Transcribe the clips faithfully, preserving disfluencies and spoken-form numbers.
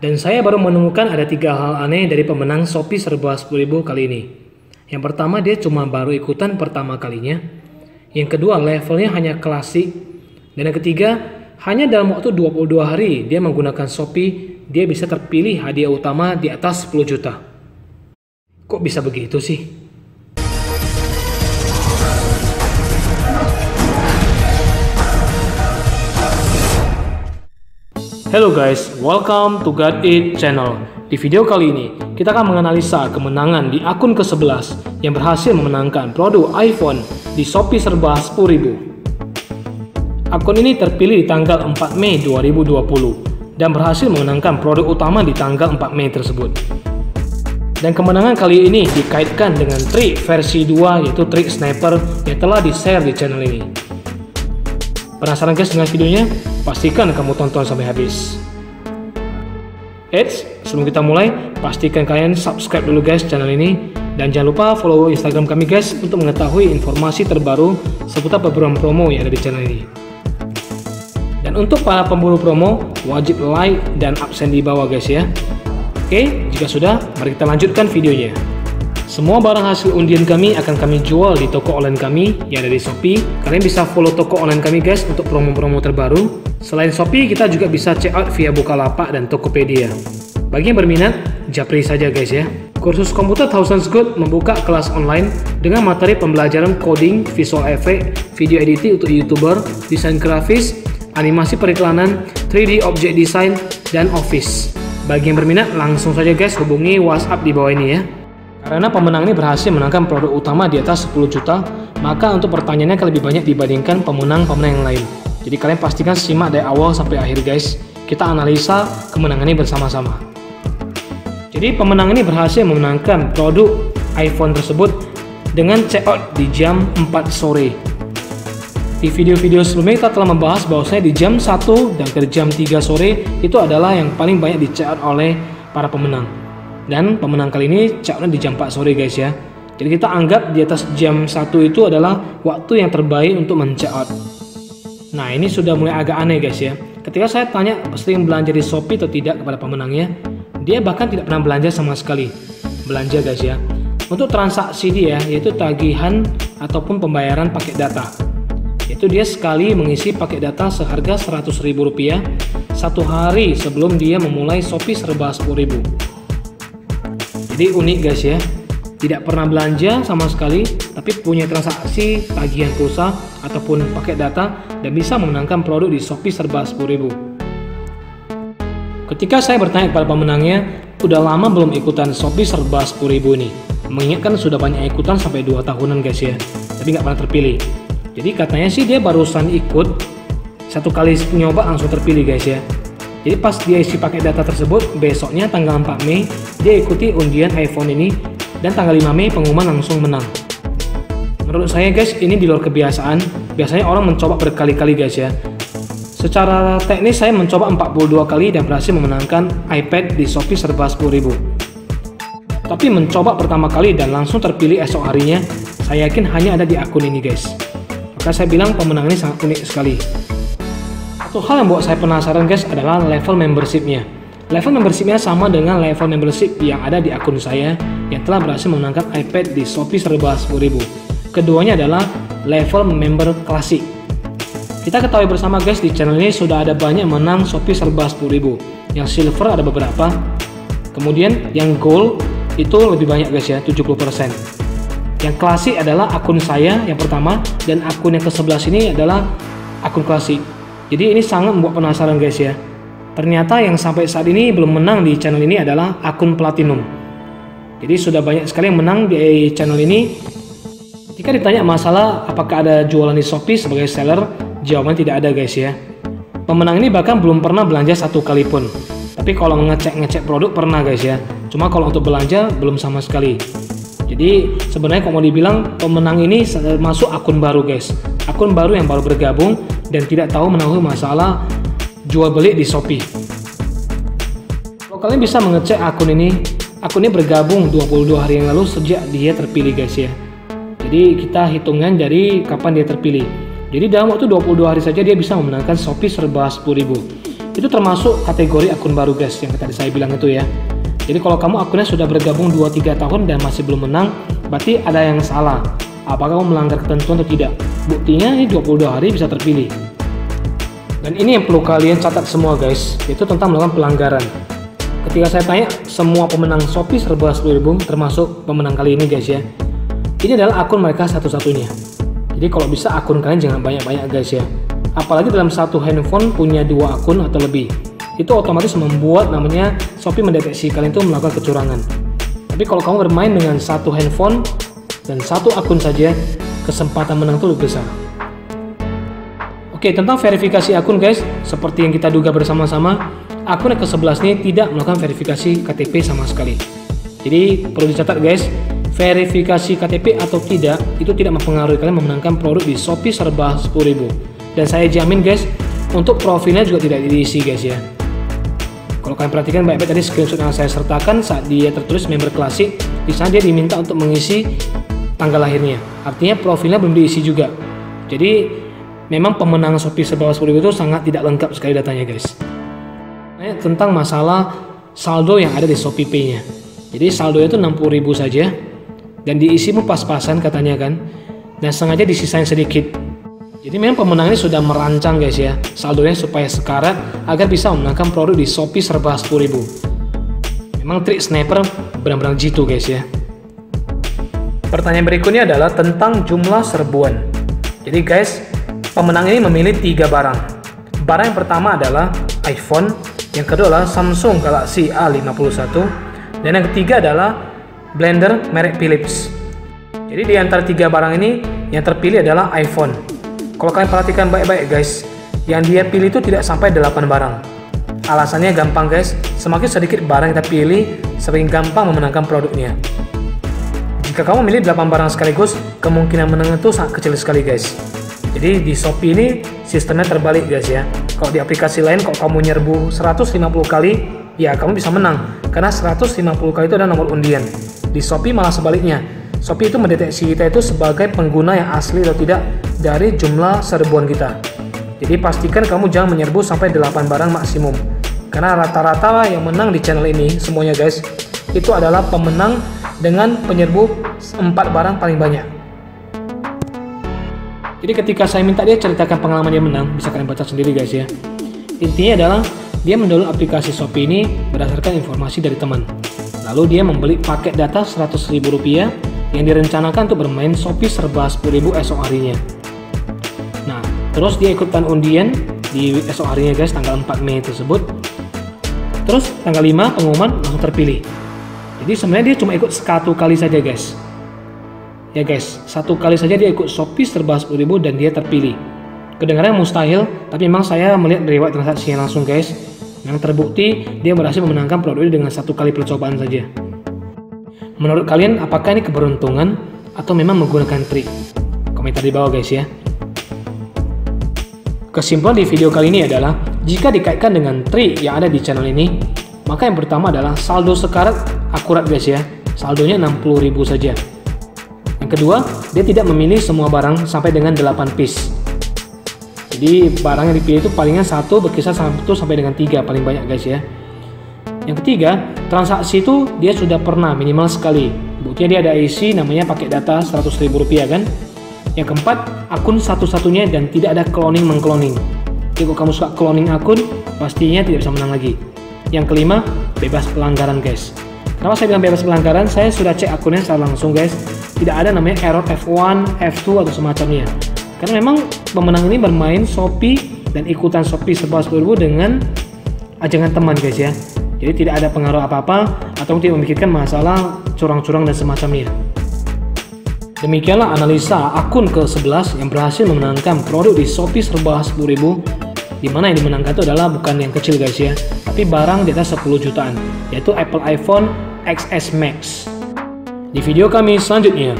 Dan saya baru menemukan ada tiga hal aneh dari pemenang Shopee Serba sepuluh ribu kali ini. Yang pertama, dia cuma baru ikutan pertama kalinya. Yang kedua, levelnya hanya klasik. Dan yang ketiga, hanya dalam waktu dua puluh dua hari dia menggunakan Shopee, dia bisa terpilih hadiah utama di atas sepuluh juta. Kok bisa begitu sih? Hello guys, welcome to God Eat Channel. Di video kali ini, kita akan menganalisa kemenangan di akun ke sebelas yang berhasil memenangkan produk iPhone di Shopee Serba sepuluh ribu. Akun ini terpilih di tanggal empat Mei dua ribu dua puluh dan berhasil memenangkan produk utama di tanggal empat Mei tersebut. Dan kemenangan kali ini dikaitkan dengan trik versi dua, yaitu trik sniper yang telah di-share di channel ini. Penasaran guys dengan videonya? Pastikan kamu tonton sampai habis. Eits, sebelum kita mulai, pastikan kalian subscribe dulu guys channel ini. Dan jangan lupa follow Instagram kami guys untuk mengetahui informasi terbaru seputar program promo yang ada di channel ini. Dan untuk para pemburu promo, wajib like dan absen di bawah guys ya. Oke, jika sudah, mari kita lanjutkan videonya. Semua barang hasil undian kami akan kami jual di toko online kami yang ada di Shopee. Kalian bisa follow toko online kami guys untuk promo-promo terbaru. Selain Shopee, kita juga bisa check out via Bukalapak dan Tokopedia. Bagi yang berminat, japri saja guys ya. Kursus Komputer Thousands Good membuka kelas online dengan materi pembelajaran coding, visual effect, video editing untuk YouTuber, desain grafis, animasi periklanan, tiga D object design, dan Office. Bagi yang berminat, langsung saja guys hubungi WhatsApp di bawah ini ya. Karena pemenang ini berhasil menangkan produk utama di atas sepuluh juta, maka untuk pertanyaannya akan lebih banyak dibandingkan pemenang-pemenang yang lain. Jadi kalian pastikan simak dari awal sampai akhir guys. Kita analisa kemenangan ini bersama-sama. Jadi pemenang ini berhasil memenangkan produk iPhone tersebut dengan check out di jam empat sore. Di video-video sebelumnya kita telah membahas bahwasanya di jam satu dan ke jam tiga sore itu adalah yang paling banyak di check out oleh para pemenang. Dan pemenang kali ini check out di jam empat sore guys ya. Jadi kita anggap di atas jam satu itu adalah waktu yang terbaik untuk men-check out. Nah, ini sudah mulai agak aneh guys ya. Ketika saya tanya sering belanja di Shopee atau tidak kepada pemenangnya, dia bahkan tidak pernah belanja sama sekali. Belanja guys ya. Untuk transaksi dia yaitu tagihan ataupun pembayaran paket data. Itu dia sekali mengisi paket data seharga seratus ribu rupiah satu hari sebelum dia memulai Shopee Serba sepuluh ribu. Jadi unik guys ya. Tidak pernah belanja sama sekali, tapi punya transaksi tagihan pulsa ataupun paket data dan bisa memenangkan produk di Shopee Serba sepuluh ribu. Ketika saya bertanya kepada pemenangnya, udah lama belum ikutan Shopee Serba sepuluh ribu ini? Mengingatkan sudah banyak ikutan sampai dua tahunan guys ya, tapi nggak pernah terpilih. Jadi katanya sih dia barusan ikut satu kali nyoba langsung terpilih guys ya. Jadi pas dia isi paket data tersebut, besoknya tanggal empat Mei dia ikuti undian iPhone ini. Dan tanggal lima Mei pengumuman langsung menang. Menurut saya guys, ini di luar kebiasaan. Biasanya orang mencoba berkali-kali guys ya. Secara teknis saya mencoba empat puluh dua kali dan berhasil memenangkan iPad di Shopee Serba sepuluh ribu. Tapi mencoba pertama kali dan langsung terpilih esok harinya, saya yakin hanya ada di akun ini guys. Maka saya bilang pemenang ini sangat unik sekali. Satu hal yang buat saya penasaran guys adalah level membershipnya. Level membershipnya sama dengan level membership yang ada di akun saya yang telah berhasil memenangkan iPad di Shopee Serba sepuluh ribu. Keduanya adalah level member klasik. Kita ketahui bersama guys, di channel ini sudah ada banyak menang Shopee Serba sepuluh ribu. Yang silver ada beberapa. Kemudian yang gold itu lebih banyak guys ya, tujuh puluh persen. Yang klasik adalah akun saya yang pertama, dan akun yang ke sebelas ini adalah akun klasik. Jadi ini sangat membuat penasaran guys ya. Ternyata yang sampai saat ini belum menang di channel ini adalah akun platinum. Jadi sudah banyak sekali yang menang di channel ini. Jika ditanya masalah apakah ada jualan di Shopee sebagai seller, jawabannya tidak ada guys ya. Pemenang ini bahkan belum pernah belanja satu kali pun. Tapi kalau ngecek-ngecek produk pernah guys ya. Cuma kalau untuk belanja belum sama sekali. Jadi sebenarnya kalau mau dibilang pemenang ini masuk akun baru guys. Akun baru yang baru bergabung dan tidak tahu menahu masalah jual beli di Shopee. Kalau kalian bisa mengecek akun ini, akun ini bergabung dua puluh dua hari yang lalu sejak dia terpilih guys ya. Jadi kita hitungan dari kapan dia terpilih. Jadi dalam waktu dua puluh dua hari saja dia bisa memenangkan Shopee Serba sepuluh ribu. itu termasuk kategori akun baru guys, yang tadi saya bilang itu ya. Jadi kalau kamu akunnya sudah bergabung dua tiga tahun dan masih belum menang, berarti ada yang salah. Apakah kamu melanggar ketentuan atau tidak? Buktinya ini dua puluh dua hari bisa terpilih. Dan ini yang perlu kalian catat semua guys, yaitu tentang melakukan pelanggaran. Ketika saya tanya semua pemenang Shopee serba sepuluh ribu, termasuk pemenang kali ini guys ya, ini adalah akun mereka satu-satunya. Jadi kalau bisa akun kalian jangan banyak-banyak guys ya. Apalagi dalam satu handphone punya dua akun atau lebih. Itu otomatis membuat namanya Shopee mendeteksi kalian itu melakukan kecurangan. Tapi kalau kamu bermain dengan satu handphone dan satu akun saja, kesempatan menang itu lebih besar. Oke, tentang verifikasi akun guys, seperti yang kita duga bersama-sama, akun yang ke sebelas ini tidak melakukan verifikasi K T P sama sekali. Jadi perlu dicatat guys, verifikasi K T P atau tidak itu tidak mempengaruhi kalian memenangkan produk di Shopee serba sepuluh ribu. Dan saya jamin guys, untuk profilnya juga tidak diisi guys ya. Kalau kalian perhatikan baik-baik tadi screenshot yang saya sertakan saat dia tertulis member klasik, di sana dia diminta untuk mengisi tanggal lahirnya. Artinya profilnya belum diisi juga. Jadi memang pemenang Shopee serba sepuluh ribu itu sangat tidak lengkap sekali datanya guys. Nah, tentang masalah saldo yang ada di Shopee Pay-nya. Jadi saldonya itu enam puluh ribu saja dan diisi pun pas-pasan katanya kan. Dan sengaja disisain sedikit. Jadi memang pemenang ini sudah merancang guys ya, saldonya supaya sekarat agar bisa memenangkan produk di Shopee serba sepuluh ribu. Memang trik sniper benar-benar jitu guys ya. Pertanyaan berikutnya adalah tentang jumlah serbuan. Jadi guys, pemenang ini memilih tiga barang. Barang yang pertama adalah iPhone, yang kedua adalah Samsung Galaxy A lima puluh satu, dan yang ketiga adalah blender merek Philips. Jadi di antara tiga barang ini yang terpilih adalah iPhone. Kalau kalian perhatikan baik-baik guys, yang dia pilih itu tidak sampai delapan barang. Alasannya gampang guys, semakin sedikit barang kita pilih, semakin gampang memenangkan produknya. Jika kamu milih delapan barang sekaligus, kemungkinan menang itu sangat kecil sekali guys. Jadi di Shopee ini sistemnya terbalik guys ya. Kalau di aplikasi lain kalau kamu nyerbu seratus lima puluh kali, ya kamu bisa menang. Karena seratus lima puluh kali itu ada nomor undian. Di Shopee malah sebaliknya. Shopee itu mendeteksi kita itu sebagai pengguna yang asli atau tidak dari jumlah serbuan kita. Jadi pastikan kamu jangan menyerbu sampai delapan barang maksimum. Karena rata-rata yang menang di channel ini semuanya guys, itu adalah pemenang dengan penyerbu empat barang paling banyak. Jadi ketika saya minta dia ceritakan pengalaman dia menang, bisa kalian baca sendiri guys ya. Intinya adalah dia mendownload aplikasi Shopee ini berdasarkan informasi dari teman. Lalu dia membeli paket data seratus ribu rupiah yang direncanakan untuk bermain Shopee serba sepuluh ribu esok harinya. Nah, terus dia ikutan undian di esok harinya guys, tanggal empat Mei tersebut. Terus tanggal lima pengumuman langsung terpilih. Jadi sebenarnya dia cuma ikut satu kali saja guys. Ya guys, satu kali saja dia ikut Shopee serba sepuluh ribu dan dia terpilih. Kedengarannya mustahil, tapi memang saya melihat riwayat transaksinya langsung guys. Yang terbukti dia berhasil memenangkan produk ini dengan satu kali percobaan saja. Menurut kalian apakah ini keberuntungan atau memang menggunakan trik? Komentar di bawah guys ya. Kesimpulan di video kali ini adalah jika dikaitkan dengan trik yang ada di channel ini, maka yang pertama adalah saldo sekarat akurat guys ya. Saldonya enam puluh ribu saja. Yang kedua, dia tidak memilih semua barang sampai dengan delapan piece. Jadi barang yang dipilih itu palingan satu berkisar satu sampai dengan tiga paling banyak guys ya. Yang ketiga, transaksi itu dia sudah pernah minimal sekali. Buktinya dia ada isi namanya pakai data seratus ribu rupiah kan. Yang keempat, akun satu-satunya dan tidak ada cloning mengcloning. Jadi kalau kamu suka cloning akun, pastinya tidak bisa menang lagi. Yang kelima, bebas pelanggaran guys. Kenapa saya bilang bebas pelanggaran? Saya sudah cek akunnya secara langsung guys. Tidak ada namanya error F satu, F dua atau semacamnya. Karena memang pemenang ini bermain Shopee dan ikutan Shopee serba sepuluh ribu dengan ajangan teman guys ya. Jadi tidak ada pengaruh apa-apa atau tidak memikirkan masalah curang-curang dan semacamnya. Demikianlah analisa akun ke sebelas yang berhasil memenangkan produk di Shopee serba sepuluh ribu, di mana yang dimenangkan itu adalah bukan yang kecil guys ya, tapi barang di atas sepuluh jutaan, yaitu Apple iPhone X S Max. Di video kami selanjutnya,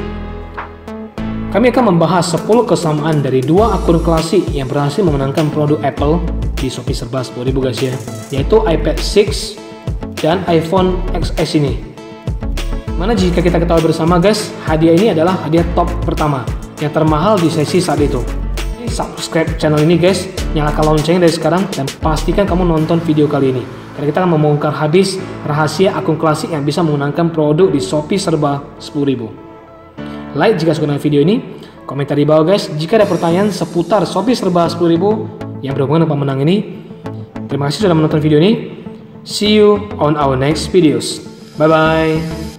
kami akan membahas sepuluh kesamaan dari dua akun klasik yang berhasil memenangkan produk Apple di Shopee serba sepuluh ribu guys ya, yaitu iPad enam dan iPhone X S ini. Mana jika kita ketahui bersama guys, hadiah ini adalah hadiah top pertama yang termahal di sesi saat itu. Subscribe channel ini guys nyalakan loncengnya dari sekarang dan pastikan kamu nonton video kali ini. Karena kita akan membongkar habis rahasia akun klasik yang bisa menggunakan produk di Shopee serba sepuluh ribu. Like jika suka dengan video ini, komentar di bawah guys jika ada pertanyaan seputar Shopee serba sepuluh ribu yang berhubungan dengan pemenang ini. Terima kasih sudah menonton video ini. See you on our next videos. Bye bye.